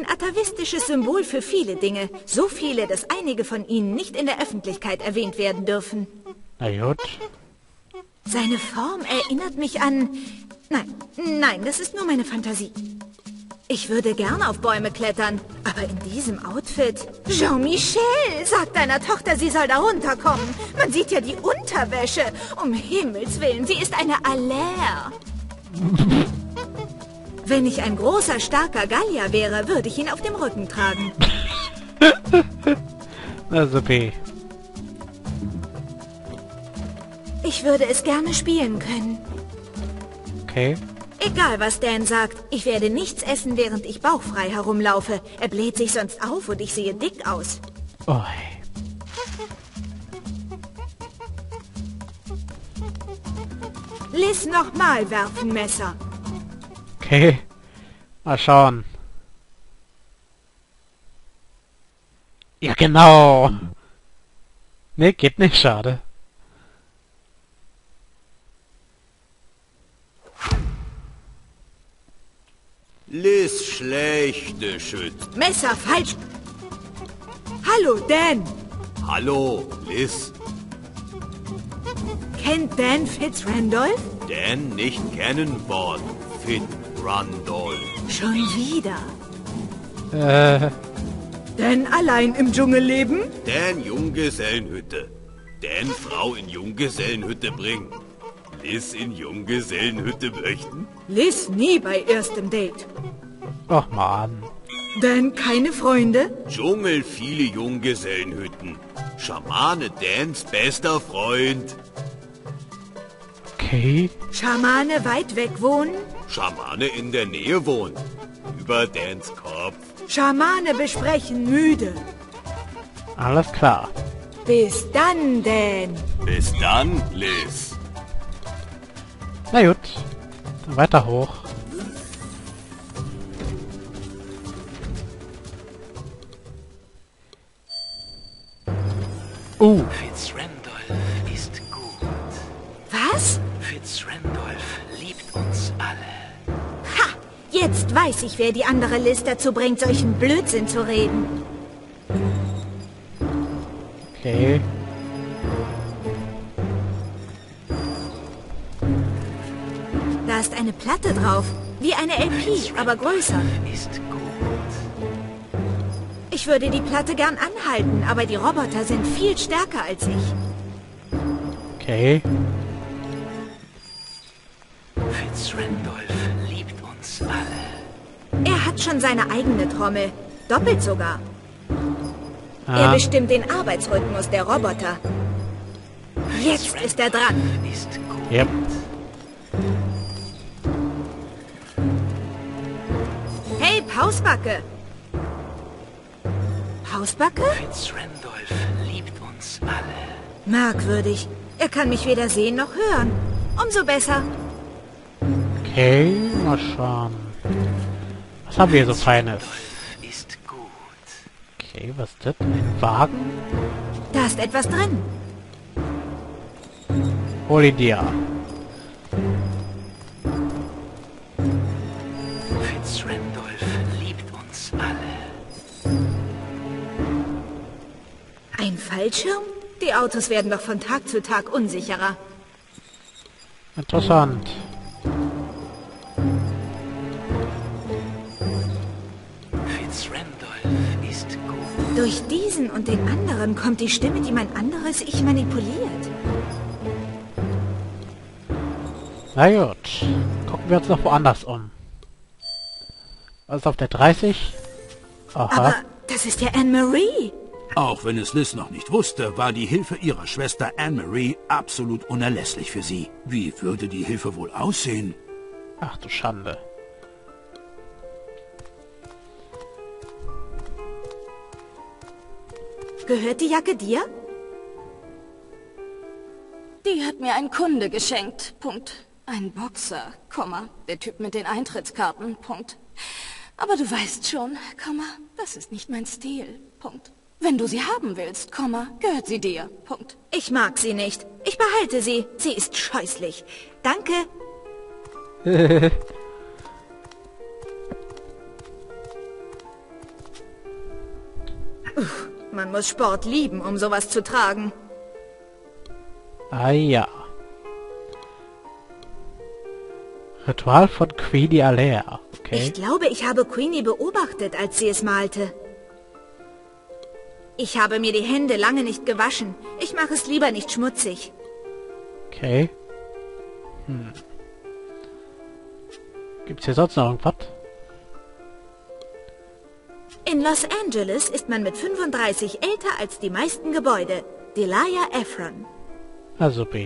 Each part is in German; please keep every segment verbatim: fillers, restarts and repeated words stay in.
ein atavistisches Symbol für viele Dinge. So viele, dass einige von ihnen nicht in der Öffentlichkeit erwähnt werden dürfen. Na gut. Seine Form erinnert mich an... Nein, nein, das ist nur meine Fantasie. Ich würde gerne auf Bäume klettern, aber in diesem Outfit... Jean-Michel, sag deiner Tochter, sie soll da runterkommen. Man sieht ja die Unterwäsche. Um Himmels Willen, sie ist eine Allaire. Wenn ich ein großer, starker Gallier wäre, würde ich ihn auf dem Rücken tragen. Na super. Ich würde es gerne spielen können. Okay. Egal, was Dan sagt, ich werde nichts essen, während ich bauchfrei herumlaufe. Er bläht sich sonst auf und ich sehe dick aus. Ui. Liz, nochmal werfen, Messer. Okay. Mal schauen. Ja, genau. Ne, geht nicht, schade. Liz, schlechte Schüt. Messer, falsch. Hallo, Dan. Hallo, Liz. Kennt Dan Fitzrandolph? Dan nicht kennen worden. Fit Randolph. Schon wieder. Äh, Dan allein im Dschungel leben? Dan Junggesellenhütte. Dan Frau in Junggesellenhütte bringen. Liz in Junggesellenhütte möchten? Liz nie bei erstem Date. ach man. Dan keine Freunde? Dschungel viele Junggesellenhütten. Schamane Dans bester Freund. Okay. Schamane weit weg wohnen? Schamane in der Nähe wohnt. Über Dans Kopf. Schamane besprechen müde. Alles klar. Bis dann, Dan. Bis dann, Liz. Na gut. Dann weiter hoch. Uh. Fitzrandolph ist gut. Was? Fitzrandolph liebt uns alle. Ha! Jetzt weiß ich, wer die andere Liz dazu bringt, solchen Blödsinn zu reden. Okay. Da ist eine Platte drauf. Wie eine L P, aber größer. Ist gut. Ich würde die Platte gern anhalten, aber die Roboter sind viel stärker als ich. Okay. Fitzrandolph liebt uns alle. Er hat schon seine eigene Trommel. Doppelt sogar. Er Ah. bestimmt den Arbeitsrhythmus der Roboter. Jetzt ist er dran. Ist gut. Yep. Hey, Pausbacke! Pausbacke? Fitzrandolph liebt uns alle. Merkwürdig. Er kann mich weder sehen noch hören. Umso besser. Okay, mal schauen. Was haben wir hier so Feines? Fitzrandolph ist gut. Okay, was ist das? Ein Wagen? Da ist etwas drin. Hol ihn dir. Fitzrandolph liebt uns alle. Ein Fallschirm? Die Autos werden doch von Tag zu Tag unsicherer. Interessant. Fitzrandolph ist gut. Durch diesen und den anderen kommt die Stimme, die mein anderes Ich manipuliert. Na gut. Gucken wir uns noch woanders um. Was ist auf der dreißig? Aha. Aber das ist ja Anne-Marie. Auch wenn es Liz noch nicht wusste, war die Hilfe ihrer Schwester Anne-Marie absolut unerlässlich für sie. Wie würde die Hilfe wohl aussehen? Ach du Schande. Gehört die Jacke dir? Die hat mir ein Kunde geschenkt. Punkt. Ein Boxer, Komma. Der Typ mit den Eintrittskarten. Punkt. Aber du weißt schon, Komma, das ist nicht mein Stil. Punkt. Wenn du sie haben willst, Komma, gehört sie dir. Punkt. Ich mag sie nicht. Ich behalte sie. Sie ist scheußlich. Danke. Uff, man muss Sport lieben, um sowas zu tragen. Ah ja. Ritual von Queenie Allaire. Okay. Ich glaube, ich habe Queenie beobachtet, als sie es malte. Ich habe mir die Hände lange nicht gewaschen. Ich mache es lieber nicht schmutzig. Okay. Hm. Gibt's hier sonst noch irgendwas? In Los Angeles ist man mit fünfunddreißig älter als die meisten Gebäude. Delia Ephron. Also B.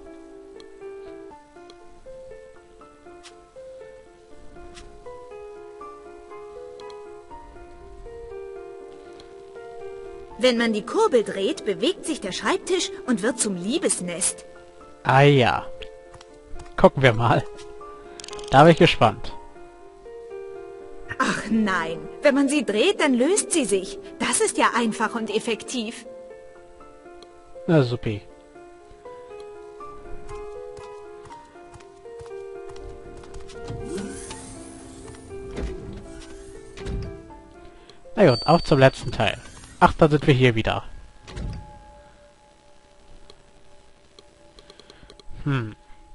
Wenn man die Kurbel dreht, bewegt sich der Schreibtisch und wird zum Liebesnest. Ah ja. Gucken wir mal. Da bin ich gespannt. Ach nein, wenn man sie dreht, dann löst sie sich. Das ist ja einfach und effektiv. Na supi. Na gut, auf zum letzten Teil. Ach, da sind wir hier wieder. Hm.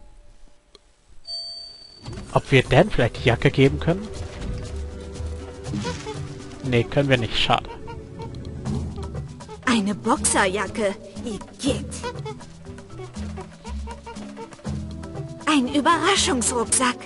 Ob wir Dan vielleicht die Jacke geben können? Nee, können wir nicht. Schade. Eine Boxerjacke. Igitt. Ein Überraschungsrucksack.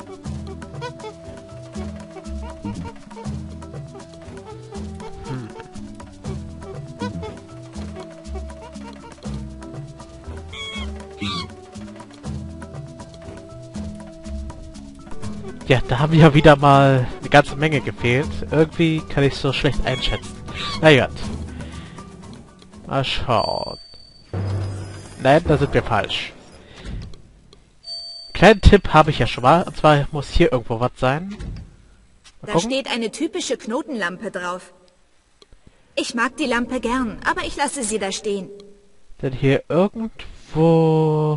Ja, da haben ja wieder mal eine ganze Menge gefehlt. Irgendwie kann ich so schlecht einschätzen. Na ja. Mal schauen. Nein, da sind wir falsch. Kleinen Tipp habe ich ja schon mal. Und zwar muss hier irgendwo was sein. Mal Da gucken. steht eine typische Knotenlampe drauf. Ich mag die Lampe gern, aber ich lasse sie da stehen. Denn hier irgendwo...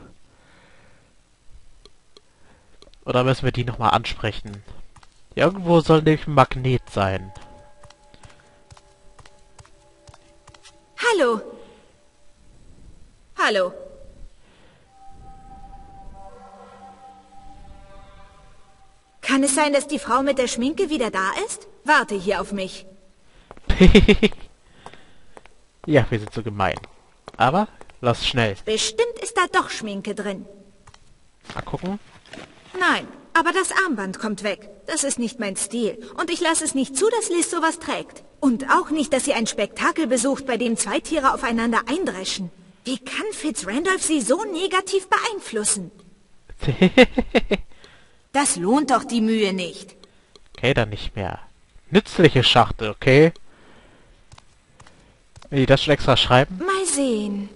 Oder müssen wir die nochmal ansprechen? Irgendwo soll nämlich ein Magnet sein. Hallo. Hallo. Kann es sein, dass die Frau mit der Schminke wieder da ist? Warte hier auf mich. Ja, wir sind so gemein. Aber, lass schnell. Bestimmt ist da doch Schminke drin. Mal gucken. Nein, aber das Armband kommt weg. Das ist nicht mein Stil. Und ich lasse es nicht zu, dass Liz sowas trägt. Und auch nicht, dass sie ein Spektakel besucht, bei dem zwei Tiere aufeinander eindreschen. Wie kann Fitzrandolph sie so negativ beeinflussen? Das lohnt doch die Mühe nicht. Okay, dann nicht mehr. Nützliche Schachtel, okay? Will die das schon extra schreiben? Mal sehen.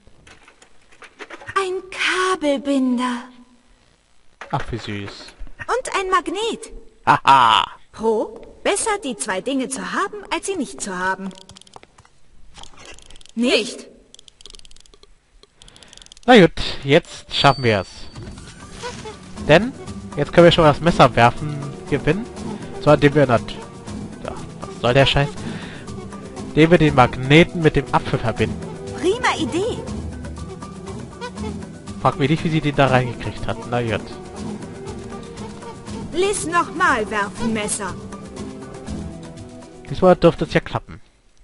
Ein Kabelbinder. Ach, wie süß. Und ein Magnet. Haha. Pro, besser die zwei Dinge zu haben, als sie nicht zu haben. Nicht. Na gut, jetzt schaffen wir es. Denn, jetzt können wir schon das Messer werfen gewinnen. Zwar, indem wir nicht... Ja, was soll der Scheiß? Indem wir den Magneten mit dem Apfel verbinden. Prima Idee. Frag mich nicht, wie sie den da reingekriegt hat. Na gut. Liz, nochmal werfen, Messer. Diesmal dürfte es ja klappen.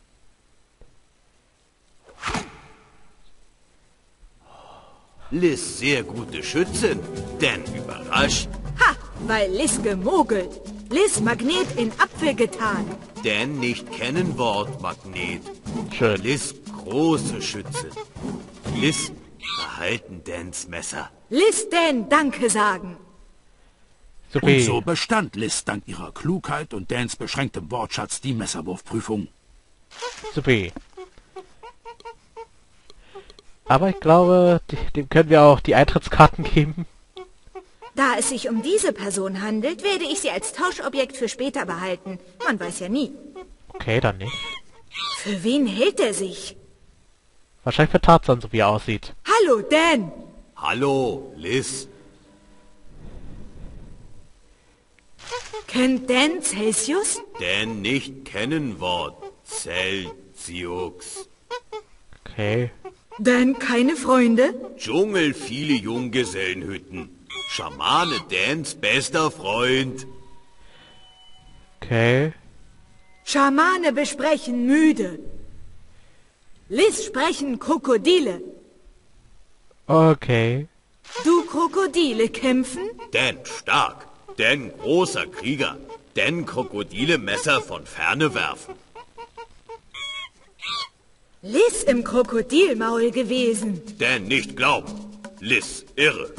Liz sehr gute Schützin, denn überrascht, Ha, weil Liz gemogelt. Liz Magnet in Apfel getan. denn nicht kennen Wort Magnet. Schön. Liz große Schützin. Liz behalten Dans Messer. Liz denn Danke sagen. Super. Und so bestand Liz dank ihrer Klugheit und Dans beschränktem Wortschatz die Messerwurfprüfung. Super. Aber ich glaube, dem können wir auch die Eintrittskarten geben. Da es sich um diese Person handelt, werde ich sie als Tauschobjekt für später behalten. Man weiß ja nie. Okay, dann nicht. Für wen hält er sich? Wahrscheinlich für Tarzan, so wie er aussieht. Hallo, Dan. Hallo, Liz. Kennt Dan Celsius? Denn nicht kennen Wort Celsius. Okay. Dan keine Freunde? Dschungel viele Junggesellenhütten. Schamane Dans bester Freund. Okay. Schamane besprechen müde. Liz sprechen Krokodile. Okay. Du Krokodile kämpfen? Dan stark. Dan großer Krieger. Dan Krokodile Messer von ferne werfen. Liz im Krokodilmaul gewesen. Dan nicht glauben. Liz irre.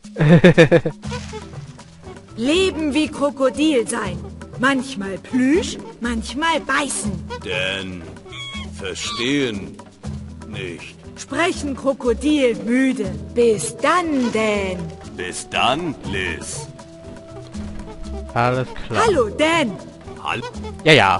Leben wie Krokodil sein. Manchmal Plüsch, manchmal beißen. Dan verstehen nicht. Sprechen Krokodil müde. Bis dann, Dan. Bis dann, Liz. Alles klar. Hallo, Dan. Hallo. Ja, ja.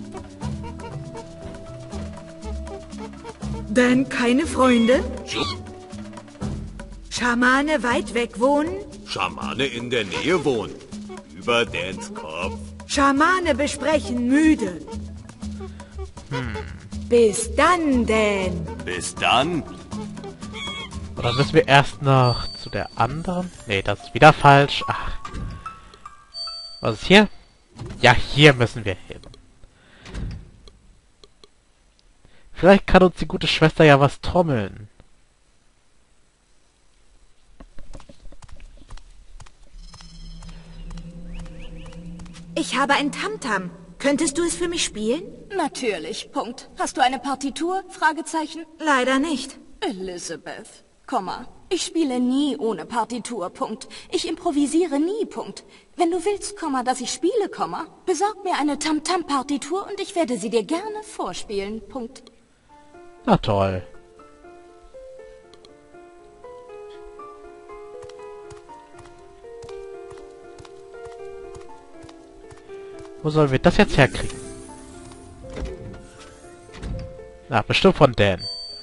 Dan keine Freunde? Dschungel. Schamane weit weg wohnen? Schamane in der Nähe wohnt. Über Dans Kopf. Schamane besprechen müde. Hm. Bis dann, Dan. Bis dann. Oder müssen wir erst noch zu der anderen? Nee, das ist wieder falsch. Ach. Was ist hier? Ja, hier müssen wir hin. Vielleicht kann uns die gute Schwester ja was trommeln. Ich habe ein Tamtam. Könntest du es für mich spielen? Natürlich, Punkt. Hast du eine Partitur? Fragezeichen. Leider nicht. Elizabeth, Komma. Ich spiele nie ohne Partitur, Punkt. Ich improvisiere nie, Punkt. Wenn du willst, Komma, dass ich spiele, Komma, besorg mir eine Tamtam-Partitur und ich werde sie dir gerne vorspielen, Punkt. Na toll. Wo sollen wir das jetzt herkriegen? Na, bestimmt von Dan.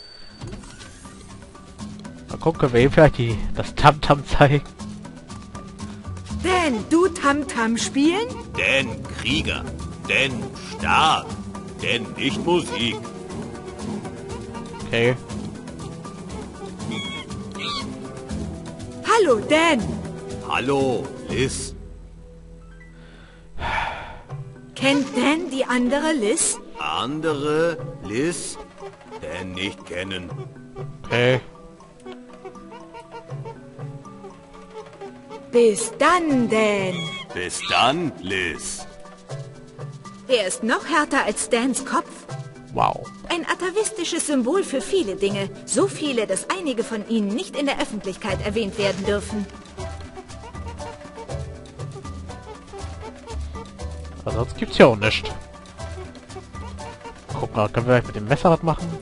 Mal gucken, können wir ihm vielleicht die, das Tamtam zeigen? Dan, du Tamtam spielen? Dan Krieger. Dan stark. Dan nicht Musik. Okay. Hallo, Dan. Hallo, Liz. Kennt Dan die andere Liz? Andere Liz? Dan nicht kennen. Okay. Bis dann, Dan. Bis dann, Liz. Er ist noch härter als Dans Kopf. Wow. Ein atavistisches Symbol für viele Dinge. So viele, dass einige von ihnen nicht in der Öffentlichkeit erwähnt werden dürfen. Aber sonst gibt's ja auch nichts. Guck mal, können wir vielleicht mit dem Messer was machen?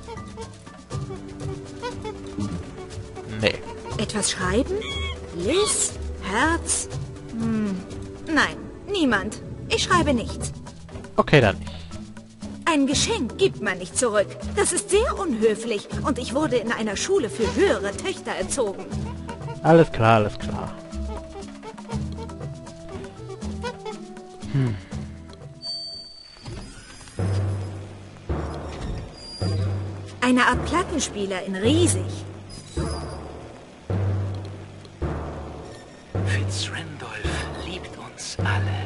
Nee. Etwas schreiben? Liz? Herz? Hm. Nein, niemand. Ich schreibe nichts. Okay, dann nicht. Ein Geschenk gibt man nicht zurück. Das ist sehr unhöflich. Und ich wurde in einer Schule für höhere Töchter erzogen. Alles klar, alles klar. Hm. Eine Art Plattenspieler in riesig. Fitzrandolph liebt uns alle.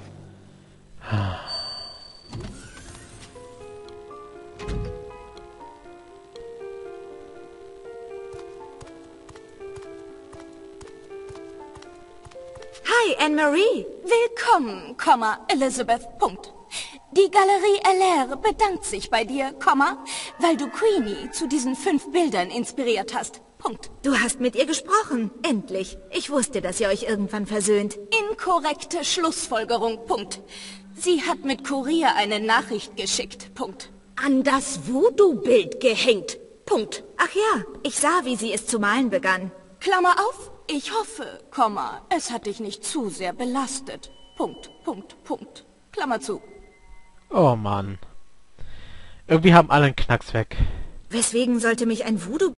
Hi, Anne-Marie. Willkommen, Komma, Elizabeth, Punkt. Die Galerie L R bedankt sich bei dir, Komma, weil du Queenie zu diesen fünf Bildern inspiriert hast, Punkt. Du hast mit ihr gesprochen. Endlich. Ich wusste, dass ihr euch irgendwann versöhnt. Inkorrekte Schlussfolgerung, Punkt. Sie hat mit Kurier eine Nachricht geschickt, Punkt. An das Voodoo-Bild gehängt, Punkt. Ach ja, ich sah, wie sie es zu malen begann. Klammer auf, ich hoffe, Komma, es hat dich nicht zu sehr belastet. Punkt, Punkt, Punkt. Klammer zu. Oh Mann. Irgendwie haben alle einen Knacks weg. Weswegen sollte mich ein Voodoo